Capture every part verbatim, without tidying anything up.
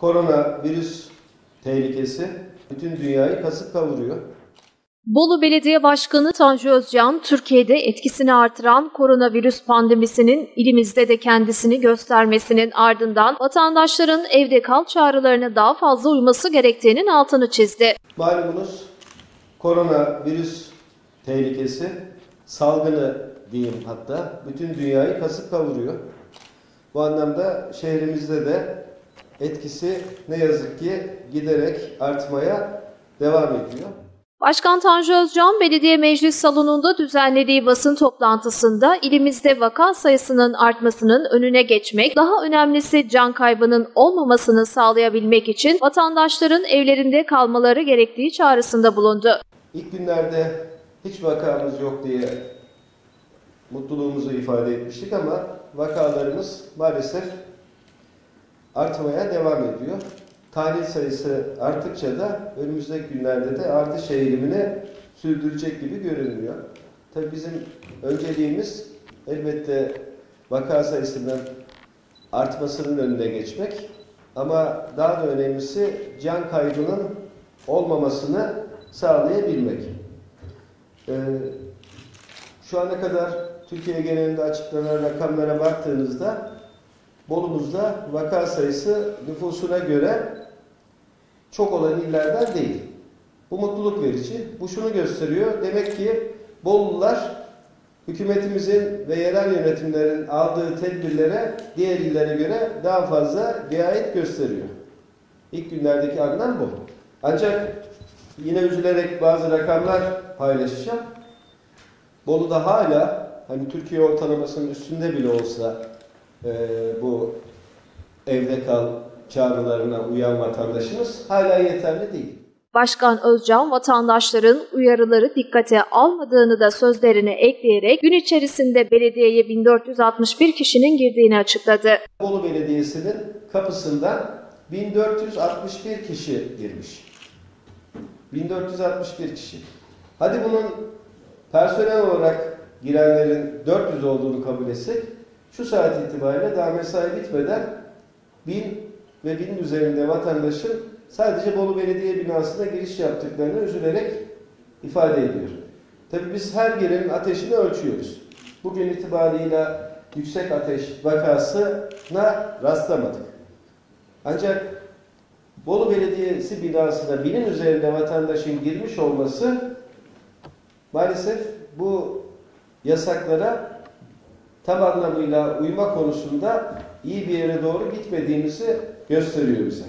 Koronavirüs tehlikesi bütün dünyayı kasıp kavuruyor. Bolu Belediye Başkanı Tanju Özcan, Türkiye'de etkisini artıran koronavirüs pandemisinin ilimizde de kendisini göstermesinin ardından vatandaşların evde kal çağrılarına daha fazla uyması gerektiğinin altını çizdi. Malumunuz koronavirüs tehlikesi, salgını diyeyim hatta, bütün dünyayı kasıp kavuruyor. Bu anlamda şehrimizde de etkisi ne yazık ki giderek artmaya devam ediyor. Başkan Tanju Özcan, Belediye Meclis Salonu'nda düzenlediği basın toplantısında ilimizde vaka sayısının artmasının önüne geçmek, daha önemlisi can kaybının olmamasını sağlayabilmek için vatandaşların evlerinde kalmaları gerektiği çağrısında bulundu. İlk günlerde hiç vakamız yok diye mutluluğumuzu ifade etmiştik ama vakalarımız maalesef artmaya devam ediyor. Tahlil sayısı arttıkça da önümüzdeki günlerde de artış eğilimini sürdürecek gibi görünüyor. Tabii bizim önceliğimiz elbette vaka sayısının artmasının önüne geçmek. Ama daha da önemlisi can kaybının olmamasını sağlayabilmek. Ee, şu ana kadar Türkiye genelinde açıklanan rakamlara baktığınızda Bolu'muzda vaka sayısı nüfusuna göre çok olan illerden değil. Bu mutluluk verici. Bu şunu gösteriyor. Demek ki Bolulular hükümetimizin ve yerel yönetimlerin aldığı tedbirlere diğer illere göre daha fazla riayet gösteriyor. İlk günlerdeki anlam bu. Ancak yine üzülerek bazı rakamlar paylaşacağım. Bolu'da hala hani Türkiye ortalamasının üstünde bile olsa e, bu evde kal çağrılarına uyan vatandaşımız hala yeterli değil. Başkan Özcan, vatandaşların uyarıları dikkate almadığını da sözlerine ekleyerek gün içerisinde belediyeye bin dört yüz altmış bir kişinin girdiğini açıkladı. Bolu Belediyesi'nin kapısından bin dört yüz altmış bir kişi girmiş. bin dört yüz altmış bir kişi. Hadi bunun personel olarak girenlerin dört yüz olduğunu kabul etsek, şu saat itibariyle daha mesai bitmeden bin ve binin üzerinde vatandaşın sadece Bolu Belediye binasına giriş yaptıklarını üzülerek ifade ediyor. Tabii biz her gelenin ateşini ölçüyoruz. Bugün itibarıyla yüksek ateş vakasına rastlamadık. Ancak Bolu Belediyesi binasına binin üzerinde vatandaşın girmiş olması maalesef bu yasaklara tam anlamıyla uyma konusunda iyi bir yere doğru gitmediğimizi gösteriyor bize.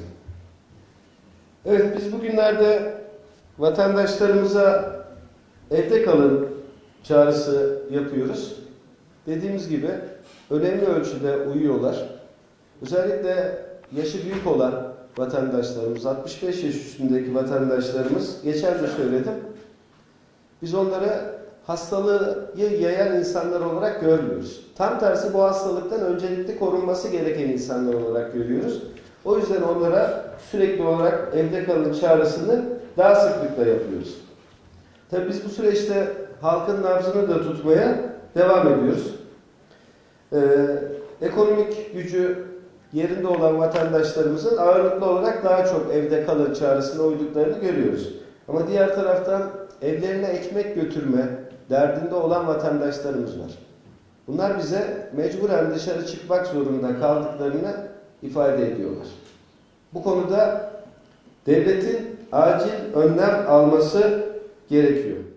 Evet, biz bugünlerde vatandaşlarımıza evde kalın çağrısı yapıyoruz. Dediğimiz gibi önemli ölçüde uyuyorlar. Özellikle yaşı büyük olan vatandaşlarımız, altmış beş yaş üstündeki vatandaşlarımız, geçen de söyledim, biz onları hastalığı yayan insanlar olarak görmüyoruz. Tam tersi bu hastalıktan öncelikli korunması gereken insanlar olarak görüyoruz. O yüzden onlara sürekli olarak evde kalın çağrısını daha sıklıkla yapıyoruz. Tabii biz bu süreçte halkın nabzını da tutmaya devam ediyoruz. Ee, ekonomik gücü yerinde olan vatandaşlarımızın ağırlıklı olarak daha çok evde kalın çağrısına uyduklarını görüyoruz. Ama diğer taraftan evlerine ekmek götürme derdinde olan vatandaşlarımız var. Bunlar bize mecburen dışarı çıkmak zorunda kaldıklarını ifade ediyorlar. Bu konuda devletin acil önlem alması gerekiyor.